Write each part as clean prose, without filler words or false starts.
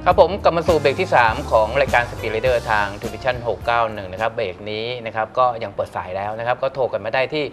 ครับผมกลับมาสู่เบรกที่ 3 ของรายการ Speed Rider ทาง Tuition 691 นะครับเบรกนี้นะครับก็ยังเปิดสายแล้วนะครับก็โทรกันมาได้ที่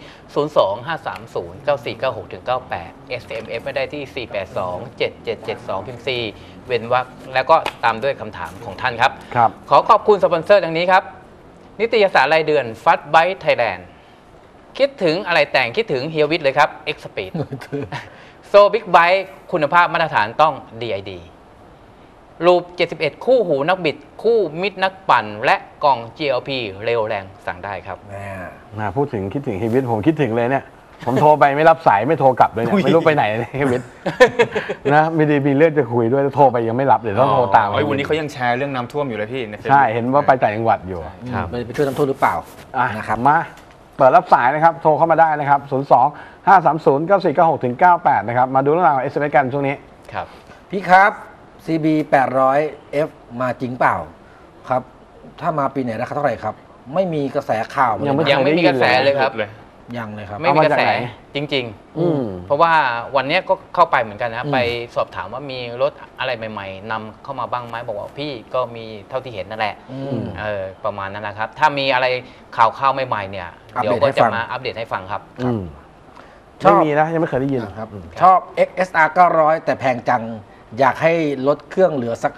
025309496-98 SMS ไม่ได้ที่ 4827772 พิมพ์ C เว้นวรรคแล้วก็ตามด้วยคำถามของท่านครับขอขอบคุณสปอนเซอร์ดังนี้ครับนิตยสารรายเดือน Fast Bike Thailand คิดถึงอะไรแต่งคิดถึงเฮียวิทย์เลยครับ X Speed โซบิ๊กไบค์คุณภาพมาตรฐานต้อง DID รูป71คู่หูนักบิดคู่มิตรนักปั่นและกล่อง GLP เร็วแรงสั่งได้ครับพูดถึงคิดถึงเฮียวิทย์ผมคิดถึงเลยเนี่ยผมโทรไปไม่รับสายไม่โทรกลับเลยเนี่ยไม่รู้ไปไหนเลยเฮียวิทย์นะมีเรื่องจะคุยด้วยโทรไปยังไม่รับเลยต้องโทรตามวันนี้เขายังแชร์เรื่องน้ำท่วมอยู่เลยพี่ใช่เห็นว่าไปต่างจังหวัดอยู่ไปช่วยน้ำท่วมหรือเปล่านะครับมาเปิดรับสายนะครับโทรเข้ามาได้นะครับ02-530-9496-98นะครับมาดูเรื่องราวของ SMS กันช่วงนี้ครับพี่ครับ CB 800F มาจริงเปล่าครับถ้ามาปีไหนราคาเท่าไหร่ครับไม่มีกระแสข่าวยังไม่มีกระแสเลยครับยังเลยครับไม่มีกระแสจริงๆเพราะว่าวันนี้ก็เข้าไปเหมือนกันนะไปสอบถามว่ามีรถอะไรใหม่ๆนำเข้ามาบ้างไหมบอกว่าพี่ก็มีเท่าที่เห็นนั่นแหละประมาณนั้นนะครับถ้ามีอะไรข่าวใหม่ๆเนี่ยเดี๋ยวก็จะมาอัปเดตให้ฟังครับไม่มีนะยังไม่เคยได้ยินครับชอบ XSR 900แต่แพงจังอยากให้ลดเครื่องเหลือสัก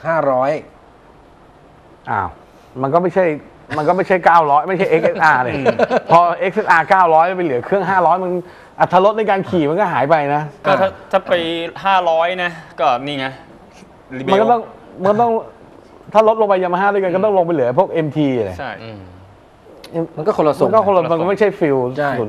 500 มันก็ไม่ใช่900ไม่ใช่ XSR เลยพอ XSR 900ไปเหลือเครื่อง500มันอรรถรสในการขี่มันก็หายไปนะก็ถ้าไป500นะก็นี่ไงมันก็ต้องถ้าลดลงไปยามาฮ่าด้วยกันก็ต้องลงไปเหลือพวก MT เลยใช่มันก็คนละส่งมันก็ไม่ใช่ฟิล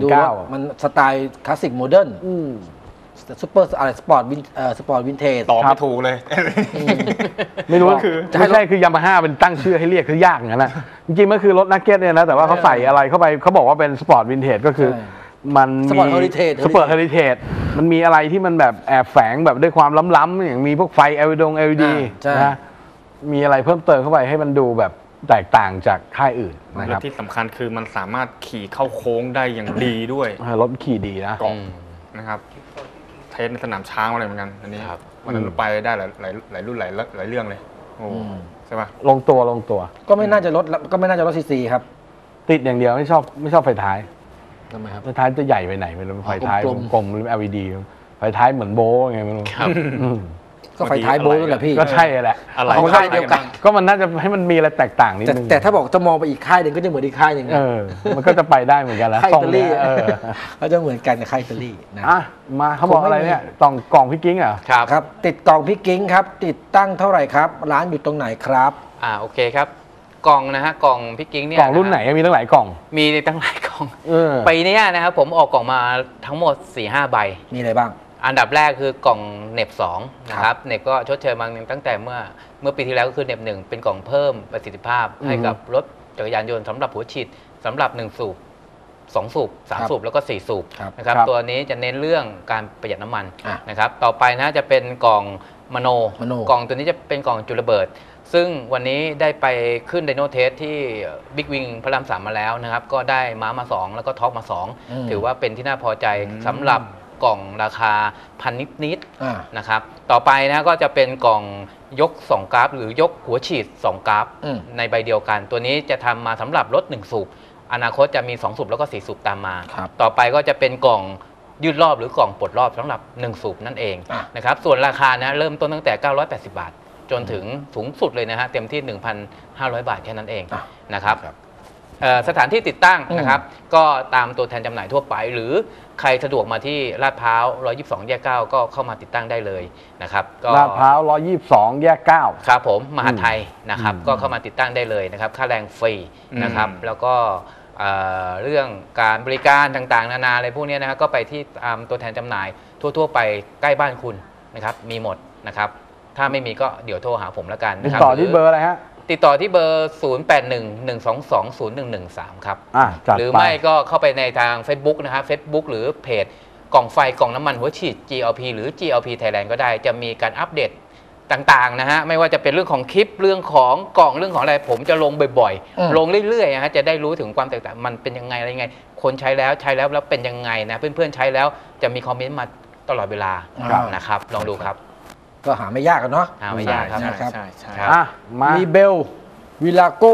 09มันสไตล์คลาสสิกโมเดิร์นซุปเปอร์อะไรสปอร์ตวินเทจต่อไม่ถูกเลยไม่รู้คือไม่ใช่คือยามาฮ่าเป็นตั้งชื่อให้เรียกคือยากอย่างนั้นนะจริงๆมันคือรถนักเก็ตเนี่ยนะแต่ว่าเขาใส่อะไรเข้าไปเขาบอกว่าเป็นสปอร์ตวินเทจก็คือมันมีสปอร์ตเฮอริเทจมันมีอะไรที่มันแบบแอบแฝงแบบด้วยความล้ำๆอย่างมีพวกไฟ LED นะมีอะไรเพิ่มเติมเข้าไปให้มันดูแบบแตกต่างจากค่ายอื่นนะครับที่สำคัญคือมันสามารถขี่เข้าโค้งได้อย่างดีด้วยรถขี่ดีนะกล่องนะครับเทสในสนามช้างอะไรเหมือนกันอันนี้วันนั้นไปได้หลายรุ่นหลายเรื่องเลยใช่ป่ะลงตัวก็ไม่น่าจะลดซีซีครับติดอย่างเดียวไม่ชอบไฟท้ายทำไมครับไฟท้ายจะใหญ่ไปไหนไม่รู้ไฟท้ายกลมหรือ LED ไฟท้ายเหมือนโบไงไม่รู้ก็ไฟท้ายโบว์นั่นแหละพี่ก็ใช่แหละอะไรค่ายเดียวกันก็มันน่าจะให้มันมีอะไรแตกต่างนิดนึงแต่ถ้าบอกจะมองไปอีกค่ายหนึ่งก็จะเหมือนอีกค่ายหนึ่งมันก็จะไปได้เหมือนกันแล้วค่ายอิตาลีเขาจะเหมือนกันกับค่ายอิตาลีนะมาเขาบอกอะไรเนี่ยกล่องพี่กิ้งอ่ะครับติดกล่องพี่กิ้งครับติดตั้งเท่าไหร่ครับร้านอยู่ตรงไหนครับโอเคครับกล่องนะฮะกล่องพี่กิ้งเนี่ยกล่องรุ่นไหนมีตั้งหลายกล่องมีตั้งหลายกล่องปีนี้นะครับผมออกกล่องมาทั้งหมด 4-5 ใบมีอะไรบ้างอันดับแรกคือกล่องเน็บ2นะครับเน็บก็ชดเชยมาตั้งแต่เมื่อปีที่แล้วก็คือเน็บ1เป็นกล่องเพิ่มประสิทธิภาพให้กับรถจักรยานยนต์สำหรับหัวฉีดสำหรับ1สูบ2สูบ3สูบแล้วก็4สูบนะครับตัวนี้จะเน้นเรื่องการประหยัดน้ำมันนะครับต่อไปนะจะเป็นกล่องมโนกล่องตัวนี้จะเป็นกล่องจุลระเบิดซึ่งวันนี้ได้ไปขึ้นไดโนเทสที่บิ๊กวิงพระราม3มาแล้วนะครับก็ได้ม้ามา2แล้วก็ท็อปมา2ถือว่าเป็นที่น่าพอใจสำหรับกล่องราคา1,000 นิดๆนะครับต่อไปนะก็จะเป็นกล่องยก2กราฟหรือยกหัวฉีด2กราฟในใบเดียวกันตัวนี้จะทำมาสำหรับรถ1สูบอนาคตจะมี2สูบแล้วก็4สูบตามมาต่อไปก็จะเป็นกล่องยืดรอบหรือกล่องปลดรอบสำหรับ1สูบนั่นเองนะครับส่วนราคานะเริ่มต้นตั้งแต่980 บาทจนถึงสูงสุดเลยนะฮะเต็มที่ 1,500 บาทแค่นั้นเองนะครับสถานที่ติดตั้งนะครับก็ตามตัวแทนจำหน่ายทั่วไปหรือใครสะดวกมาที่ลาดพร้าว122แยก9ก็เข้ามาติดตั้งได้เลยนะครับลาดพร้าว122แยก9 ครับผมมหาไทยนะครับก็เข้ามาติดตั้งได้เลยนะครับค่าแรงฟรีนะครับแล้วก็เรื่องการบริการต่างๆนานาอะไรพวกนี้นะครับก็ไปที่ตัวแทนจำหน่ายทั่วๆไปใกล้บ้านคุณนะครับมีหมดนะครับถ้าไม่มีก็เดี๋ยวโทรหาผมแล้วกันติดต่อที่เบอร์อะไรฮะติดต่อที่เบอร์ 0811220113 ครับหรือไม่ก็เข้าไปในทาง Facebook นะครับ Facebook หรือเพจกล่องไฟกล่องน้ำมันหัวฉีด GLP หรือ GLP Thailand ก็ได้จะมีการอัปเดตต่างๆนะฮะไม่ว่าจะเป็นเรื่องของคลิปเรื่องของกล่องเรื่องของอะไรผมจะลงบ่อยๆลงเรื่อยๆนะฮะจะได้รู้ถึงความแตกต่างมันเป็นยังไงอะไรยังไงคนใช้แล้วเป็นยังไงนะเพื่อนๆใช้แล้วจะมีคอมเมนต์มาตลอดเวลานะครับลองดูครับก็หาไม่ยากกันเนาะหาไม่ยากครับนะครับใช่ใช่ครับอ่ะมารีเบลวิลาโก้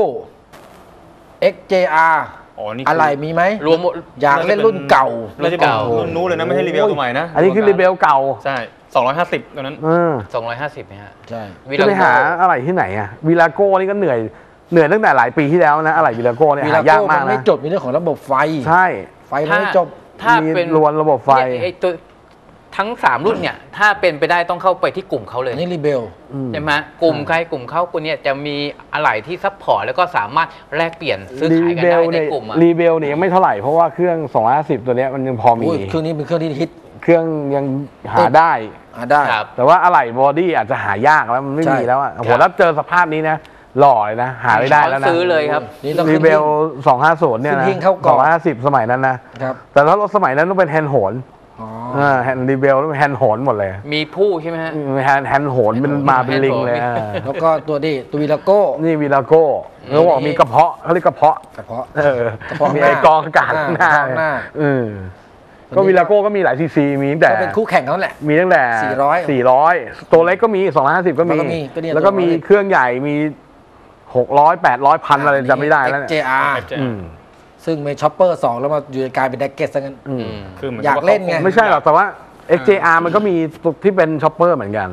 XJR อ๋อนี่อะไรมีไหมรวมหมดอยากเล่นรุ่นเก่าน่าจะเป็นรุ่นนู้นเลยนะไม่ใช่รีเวลตัวใหม่นะอันนี้คือรีเบลเก่าใช่250ตัวนั้น 250นะฮะใช่จะไปหาอะไรที่ไหนอะวิลาโก้นี่ก็เหนื่อยตั้งแต่หลายปีที่แล้วนะอะไรวิลาโก้เนี่ยวิหาลายากโก้มามักนไม่นะจบมีเรื่องของระบบไฟใช่ไฟมันไม่จบถ้าเป็นมีรวนระบบไฟเนี่ยไอ้ตัวทั้ง 3 รุ่นเนี่ยถ้าเป็นไปได้ต้องเข้าไปที่กลุ่มเขาเลยอันนี้รีเบลใช่ไหมกลุ่มใครกลุ่มเขาคนเนี่ยจะมีอะไรที่ซัพพอร์ตแล้วก็สามารถแลกเปลี่ยนซื้อรีขายกันเบได้ลในเนี่ยกลุ่มอะรีเบลเนี่ยยังไม่เท่าไหร่เพราะว่าเครื่อง250ตัวเนี้ยมันยังพอมีโอ้ยเครื่องนี้เป็นเครื่องที่ฮิตเครื่องยังหาได้ได้ครับแต่ว่าอะไหล่บอดี้อาจจะหายากแล้วมันไม่ใช่มีแล้วอ่ะโอ้โหครับถ้าเจอสภาพนี้นะหล่อเลยนะหาไม่ได้แล้วนะซื้อเลยครับนี่ต้องรีขึ้นเบหิ้ลง 250เนี่ยนะขึ้นหิ้งเข้ากล่อง 250สมัยนั้นนะครับ แต่ถ้ารถสมัยนั้นต้องเป็นแฮนด์โหนอ๋อแฮนด์รีเบลต้องเป็นแฮนด์โหนหมดเลยมีผู้ใช่ไหมฮะแฮนด์โหนเป็นมาเป็นลิงเลยอ่าแล้วก็ตัวนี้ตัววิลาโก้นี่วีลาโก้เขาบอกมีกระเพาะเขาเรียกกระเพาะกระเพาะกระเพาะมีหน้าไอกองอากาศข้างหน้าข้างหน้าอืมก็วีลาโก้ก็มีหลายซีซีมีตั้งแต่ก็เป็นคู่แข่งเขาแหละมีตั้งแต่ 400 ตัวเล็กก็มี250ก็มีแล้วก็มีก็เนี่ยแล้วก็มีตัวเล็กเครื่องใหญ่มี600 800พันอะไรจำไม่ได้แล้วเนี่ย XJR อืมซึ่งเป็นช็อปเปอร์2แล้วมาอยู่ในกลายเป็นแดกเก็ตซะงั้นอืมคือเหมือนอยากเล่นไงไม่ใช่หรอกแต่ว่า XJR มันก็มีที่เป็นช็อปเปอร์เหมือนกัน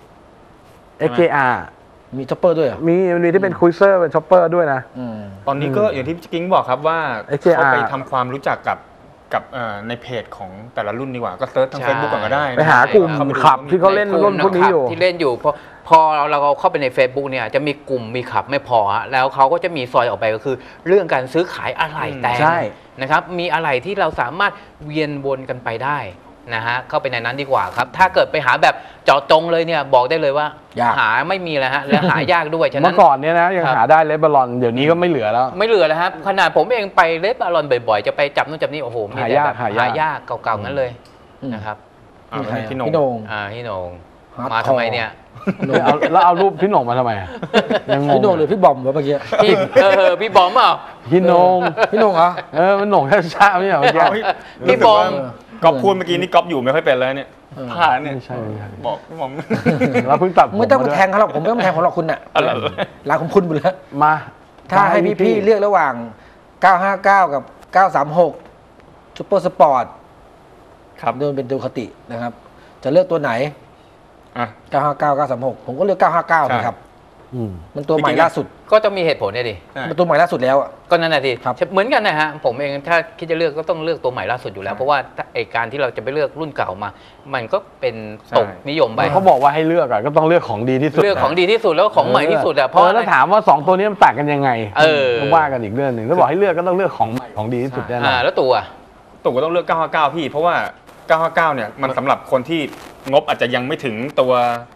XJR มีช็อปเปอร์ด้วยเหรอมีที่เป็นคุยเซอร์เป็นช็อปเปอร์ด้วยนะอืมตอนนี้ก็อย่างที่กิ้งบอกครับว่า XJR เขาไปทำความรู้จักกับในเพจของแต่ละรุ่นดีกว่าก็เซิร์ชทางใช่ Facebook ก่อนก็ได้นะไปหากลุ่มเข้าไปดูขับที่เขาเล่น รุ่นพวกนี้อยู่ที่เล่นอยู่พอเราเข้าไปใน Facebook เนี่ยจะมีกลุ่มมีขับไม่พอฮะแล้วเขาก็จะมีซอยออกไปก็คือ เรื่องการซื้อขายอะไหล่แต่งใช่นะครับมีอะไหล่ที่เราสามารถเวียนวนกันไปได้นะฮะเข้าไปในนั้นดีกว่าครับถ้าเกิดไปหาแบบเจาะจงเลยเนี่ยบอกได้เลยว่ายากหาไม่มีแล้วฮะและหายากด้วยฉะนั้เมื่นอก่อนเนี่ยนะยังครับหาได้เลบารอนเดี๋ยวนี้ก็ไม่เหลือแล้วไม่เหลือแล้วครับขนาดผมเองไปเลสบารอนบ่อยๆ จะไปจับนู่นจับนี่โอ้โหมีแต่แบบหายากหายากเก่าๆนั้นเลยอืมนะครับอ่านี่ใครพี่พี่โหโหน่งนงพี่โหนง Hardcore มาทำไมเนี่ยแล้วเอารูปพี่หน่งมาทำไมอะยังงงพี่โหนงหรือพี่บอมวะเมื่อกี้พี่บอมเปล่าพี่หนงพี่โหนงเหรอมันหน่งช้าๆไม่ใช่เหรอเมื่อกี้พี่บอมก๊อฟพูดเมื่อกี้นี่ก๊อฟอยู่ไม่ค่อยเป็นเลยเนี่ยเออพลาดเนี่ยไม่ใช่ไม่ใช่บอกพี่หมอมเราเพิ่งตัดผมไม่ต้องมามาด้วยแทงเขาหรอกผมไม่ต้องมาแทงผมหรอกคุณน่ะอะไรลาของคุณหมดแล้วมาถ้าให้พี่ๆเลือกระหว่าง 959 กับ 936 ซุปเปอร์สปอร์ตครับโดนเป็นดูคตินะครับ จะเลือกตัวไหนอ่ะ 959 936 ผมก็เลือก 959 นะครับอืมมันตัวใหม่ล่าสุดก็จะมีเหตุผลเนี่ยดิใช่มันตัวใหม่ล่าสุดแล้วอะก็นั่นแหละดิครับเหมือนกันนะฮะผมเองถ้าคิดจะเลือกก็ต้องเลือกตัวใหม่ล่าสุดอยู่แล้ว เพราะว่าไอการที่เราจะไปเลือกรุ่นเก่ามา มันก็เป็นตกนิยมไปเขาบอกว่าให้เลือกอะก็ต้องเลือกของดีที่สุดเลือกของดีที่สุดแล้วก็ของใหม่ที่สุดอะเพราะแล้วถามว่าสองตัวนี้มันต่างกันยังไง ก็ว่ากันอีกเรื่องหนึ่งแล้วบอกให้เลือกก็ต้องเลือกของใหม่ของดีที่สุดแน่นอนแล้วตัวตู่ก็ต้องเลือก 959 พี่เพราะว่า 959 เนี่ยมันสำหรับคนที่งบอาจจะยังไม่ถึงตัว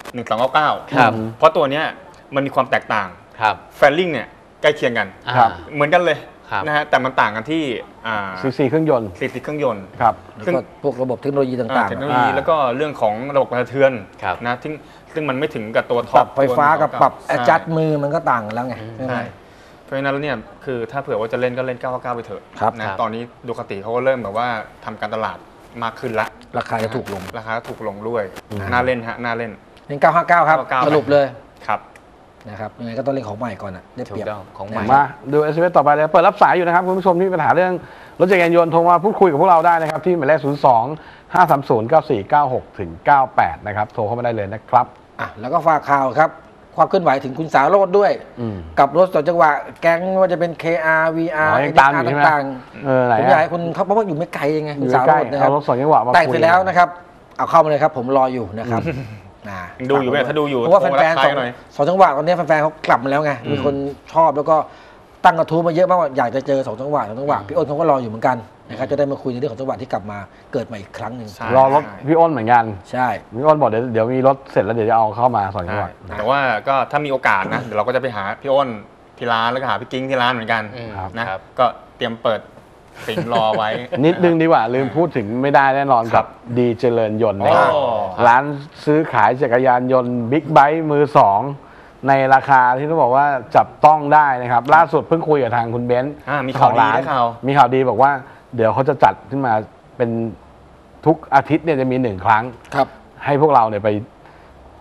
1299 ครับเพราะตัวเนี้ยมันมีความแตกต่างครับแฟลลิ่งเนี่ยใกล้เคียงกันครับเหมือนกันเลยครับนะฮะแต่มันต่างกันที่ซีเครื่องยนต์ซีซีเครื่องยนต์ครับแล้วก็พวกระบบเทคโนโลยีต่างเทคโนโลยีแล้วก็เรื่องของระบบกระเทือนครับนะซึ่งมันไม่ถึงกับตัวๆท็ปอรัปบไฟฟ้ากับปรับใช่ adjust มือมันก็ต่างกันแล้วไงใช่ไหมใช่เพราะฉะนั้นแล้วเนี่ยคือถ้าเผื่อว่าจะเล่นก็เล่น 999 ไปเถอะครับนะครับ ตอนนี้ดูคติเขาก็เริ่มแบบว่าทำการตลาดมากขึ้นละราคาจะถูกลงราคาถูกลงด้วยน่าเล่นฮะน่าเล่นเป็น 959 ครับ 959 สรุปเลยครับนะครับยังไงก็ต้องเล่นของใหม่ก่อนอะได้ถูเปรีกยบต้องของใหม่มาดู SMS ต่อไปเลยเปิดรับสายอยู่นะครับคุณผู้ชมที่มีปัญหาเรื่องรถจักรยานยนต์โทรมาพูดคุยกับพวกเราได้นะครับที่หมายเลข02-530-9496 ถึง 98 นะครับโทรเข้ามาได้เลยนะครับอ่ะแล้วก็ฝากข่าวครับความเคลื่อนไหวถึงคุณสาโรจน์ด้วยอืมกับรถ2จังหวะแก๊งไม่ว่าจะเป็น KR VR ยังตามอยู่ใช่ไหมต่างไหนๆผมอยากให้คุณเขาเพราะว่าอยู่ไม่ไกลเองไงอคุณยู่สาใกโรล้จน์นะคเอารับรถสองจังหวะมาแต่งคุยเสร็จแล้วนะครับเอาเข้ามาเลยครับผมรออยู่นะครับดูอยู่ไหมถ้าดูอยู่เพราะว่าแฟนโทรทักทายหน่อยๆสองจังหวะตอนนี้แฟนๆเขากลับมาแล้วไงมีคนชอบแล้วก็ตั้งกระทู้มาเยอะมากว่าอยากจะเจอ2จังหวะ2จังหวะพี่อ้นเขาก็รออยู่เหมือนกันนะครับจะได้มาคุยในเรื่องของจังหวะที่กลับมาเกิดใหม่อีกครั้งหนึ่งใช่รอรถพี่อ้นเหมือนกันใช่พี่อ้นบอกเดี๋ยวมีรถเสร็จแล้วเดี๋ยวจะเอาเข้ามาสองจังหวะแต่ว่าก็ถ้ามีโอกาสนะเดี๋ยวเราก็จะไปหาพี่อ้นที่ร้านแล้วก็หาพี่กิ้งที่ร้านเหมือนกันครับนะครับ ก็เตรียมเปิดสิงรอไว้นิดนึงดีกว่าลืมพูดถึงไม่ได้แน่นอนครักับบ ดีเจริญยนต์นะโอ้ร้านซื้อขายจักรยานยนต์บิ๊กไบค์มือสองในราคาที่ต้องบอกว่าจับต้องได้นะครับ ล่าสุดเพิ่งคุยกับทางคุณเบนซ์มีข่าวดีของร้นได้ข่าวมีข่าวดีบอกว่าเดี๋ยวเขาจะจัดขึ้นมาเป็นทุกอาทิตย์เนี่ยจะมี1 ครั้งครับให้พวกเราเนี่ยไป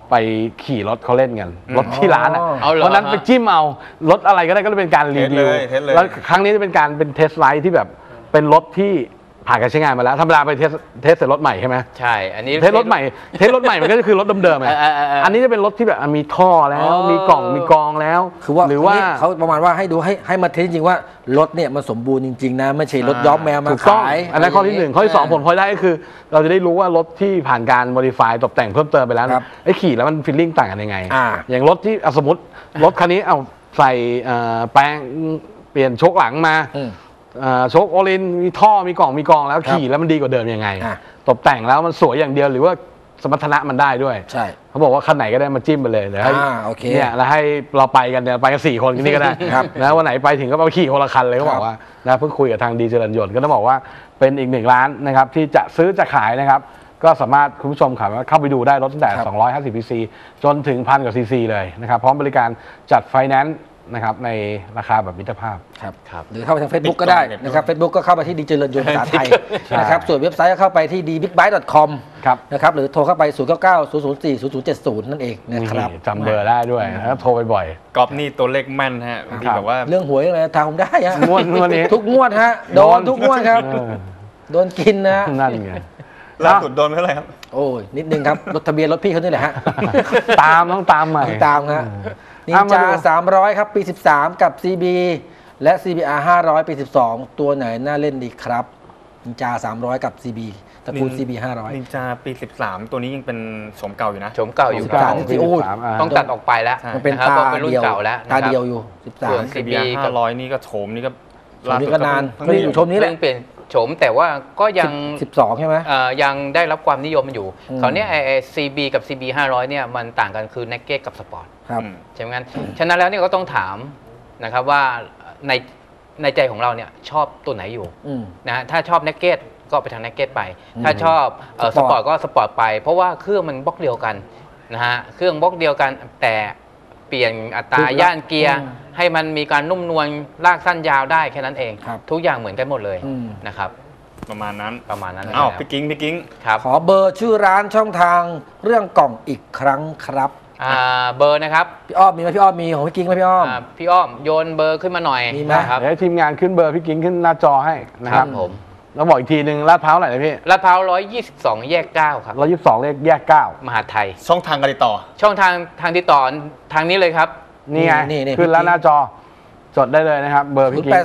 ไปขี่รถเขาเล่นกันรถที่ร้านอ่ะเอาเหรอเพราะนั้นไปจิ้มเอารถอะไรก็ได้ก็เป็นการรีวิวเทสเลยแล้วครั้งนี้จะเป็นการเป็นเทสไลท์ที่แบบเป็นรถที่ผ่านการใช้งานมาแล้วธรรมดาไปเทสเสร็จรถใหม่ใช่ไหมใช่อันนี้เทสรถใหม่มันก็คือรถเดิมๆไง อันนี้จะเป็นรถที่แบบมีท่อแล้วอ๋อมีกล่องมีกรองแล้วคือว่าหรือว่าเขาประมาณว่าให้ดูให้มาเทสจริงๆว่ารถเนี่ยมันสมบูรณ์จริงๆนะไม่ใช่รถย้อมแมวมาถูกต้องขายอันนั้นข้อที่หนึ่งข้อที่สองผลพลอยได้ก็คือ เราจะได้รู้ว่ารถที่ผ่านการโมดิฟายตกแต่งเพิ่มเติมไปแล้วครับไอ้ขี่แล้วมันฟีลลิ่งต่างกันยังไงอ่าอย่างรถที่สมมติรถคันนี้เอาใส่แปลงเปลี่ยนโชคหลังมาอืมโชคโอลินมีท่อมีกล่องมีกรองแล้วครับขี่แล้วมันดีกว่าเดิมยังไงอ่ะตกแต่งแล้วมันสวยอย่างเดียวหรือว่าสมรรถนะมันได้ด้วยใช่เขาบอกว่าคันไหนก็ได้มาจิ้มไปเลยเดี๋ยวให้โอเคเนี่ยแล้วให้เราไปกันเนี่ยไปกัน4 คนนี่ก็ได้ครับนะวันไหนไปถึงก็ไปขี่คนละคันเลยเขาบอกว่านะเพิ่งคุยกับทางดีเจริญยนต์ก็ต้องบอกว่าเป็นอีก1 ร้านนะครับที่จะซื้อจะขายนะครับก็สามารถคุณผู้ชมขับเข้าไปดูได้รถตั้งแต่ครับ 250 cc จนถึง1,000 กว่า cc เลยนะครับพร้อมบริการจัดไฟแนนซ์นะครับในราคาแบบมิตรภาพครับครับหรือเข้าไปทาง Facebook ก็ได้นะครับ Facebook ก็เข้าไปที่ดีเจริญยนต์ภาษาไทยใช่นะครับส่วนเว็บไซต์ก็เข้าไปที่ dbigbike.com ครับนะครับหรือโทรเข้าไป 099-004-0070 นั่นเองนะครับนี่จำเบอร์ได้ด้วยแล้วโทรไปบ่อยกอล์ฟนี่ตัวเลขแม่นฮะบางทีครับแบบว่าเรื่องหวยอะไรทำได้ฮะงวดนี้ทุกงวดฮะโดนทุกงวดครับเออโดนกินนะนั่นไงล่าสุดโดนเท่าไหร่ครับโอ้ยนิดนึงครับ รถทะเบียนรถพี่เขานี่แหละฮะต้องตามใหม่ต้องตามฮะนินเอามาจาดู 300 ครับปี 13 กับ CB และ CBR 500 ปี 12 ตัวไหนน่าเล่นดีครับนินจา300 กับ CB ตระกูล CB นินจาปี 13 ตัวนี้ยังเป็นโฉมเก่าอยู่นะโฉมเก่าอยู่ 13 ครับที่โอ้ยต้องตัดออกไปแล้วใช่มันเป็นนะครับตาเพราะเป็นรุ่นเดียวเก่าแล้วตานะครับเดียวอยู่ส่วน 13 CB CBR กับ 500 นี่ก็โฉมนี่ก็โฉมนี่ก็นานเพิ่งก็อยู่โฉมนี้แหละเพิ่งเปลี่ยนโฉมแต่ว่าก็ยัง 12 ใช่ไหมยังได้รับความนิยมอยู่อืมคราวเนี้ยไอ้ CB กับ CB 500เนี่ยมันต่างกันคือ Naked กับ Sport ครับใช่ไหมงั้นฉะนั้นแล้วเนี่ยก็ต้องถามนะครับว่าในใจของเราเนี่ยชอบตัวไหนอยู่อืมนะฮะถ้าชอบ Naked ก็ไปทาง Naked ไป ถ้าชอบ Sport สปอร์ตก็สปอร์ตไป เพราะว่าเครื่องมันบล็อกเดียวกันนะฮะเครื่องบล็อกเดียวกันแต่เปลี่ยนอัตรารูปลักษณ์ย่านเกียร์อืมให้มันมีการนุ่มนวลลากสั้นยาวได้แค่นั้นเองครับทุกอย่างเหมือนกันหมดเลยอืมนะครับประมาณนั้นประมาณนั้นอ้าวแล้วพี่กิ้งครับขอเบอร์ชื่อร้านช่องทางเรื่องกล่องอีกครั้งครับเบอร์นะครับพี่อ้อมมีไหมพี่อ้อมมีของพี่กิ๊งไหมพี่อ้อมพี่อ้อมโยนเบอร์ขึ้นมาหน่อยมีไหมนะครับเดี๋ยวให้ทีมงานขึ้นเบอร์พี่กิ้งขึ้นหน้าจอให้นะคครัรับบ ผมแล้วบอกอีกทีหนึ่งลาดพร้าวไหนนะพี่ลาดพร้าว122 แยก 9 ครับ 122เลขแยกมหาดไทยๆ ช่องทางการติดต่อช่องทางติดต่อทางนี้เลยครับ 9นี่ไงนี่ขึ้นแล้วหน้าจอจดได้เลยนะครับ เบอร์พี่กิ้ง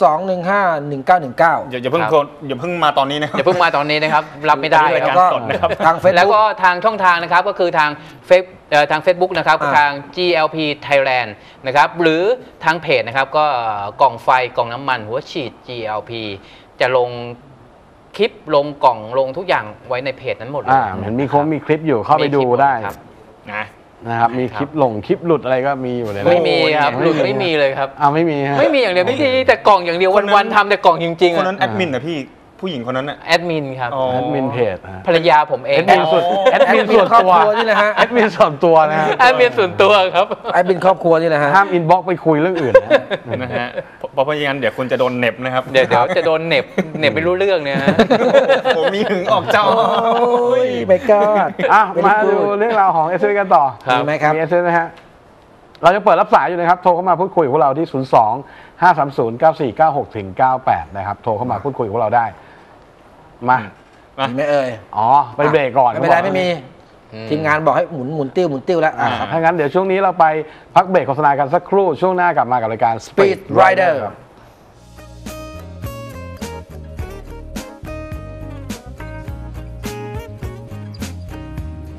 0802151919 อย่าเพิ่งครับโทรอย่าเพิ่งมาตอนนี้นะอย่าเพิ่งมาตอนนี้นะครับ รับไม่ได้อันนี้ครายรับการ สดนะครับทางเฟซแล้วบุ๊ก็กทางช่องทางนะครับก็คือทางทาง Facebook นะครับอ่าทาง GLP Thailand นะครับหรือทางเพจนะครับก็กล่องไฟกล่องน้ำมันหัวฉีด GLP จะลงคลิปลงกล่องลงทุกอย่างไว้ในเพจนั้นหมดเลยเห็นมีมีคลิปอยู่เข้าไปดูได้ครับนะนะครับมีคลิปคลิปหลุดอะไรก็มีอยู่เลยนะไม่มีครับหลุดไม่มีเลยครับไม่มีฮะไม่มีอย่างเดียวไม่มีแต่กล่องอย่างเดียวคนนั้นวันๆทำแต่กล่องจริงๆคนนั้นอะแอดมินนะพี่ผู้หญิงคนนั้นน่ะแอดมินครับอ๋อแอดมินเพจฮะภรรยาผมเองแอดมินส่วนแอดมินส่วนครอบตัวครัวนี่แหละฮะแอดมินส่วนตัวนะฮะแอดมินส่วนตัวครับไอ้เป็นครอบครัวนี่แหละฮะห้ามอินบ็อกไปคุยเรื่องอื่นนะนะฮะเพราะอย่างนั้นเดี๋ยวคุณจะโดนเหน็บนะครับเดี๋ยวจะโดนเหน็บไม่รู้เรื่องเนี่ยฮะผมมีหึงออกเจ้าโอ้ยไม่กอดมาดูเรื่องราวของเอสเกันต่อครับมีไหมครับมีเอสนะฮะเราจะเปิดรับสายอยู่นะครับโทรเข้ามาพูดคุยกับพวกเราที่ 02-530-9496 ถึง 98 นะครับโทรเข้ามาพูดคุยกับพวกเราได้มามีไหมเอ่ยอ๋อไปเบรกก่อนไม่เป็นไรไม่มี ทีมงานบอกให้หมุนติ้วแล้วครับถ้างั้นเดี๋ยวช่วงนี้เราไปพักเบรกโฆษณากันสักครู่ช่วงหน้ากลับมากับรายการ Speed Rider ครับ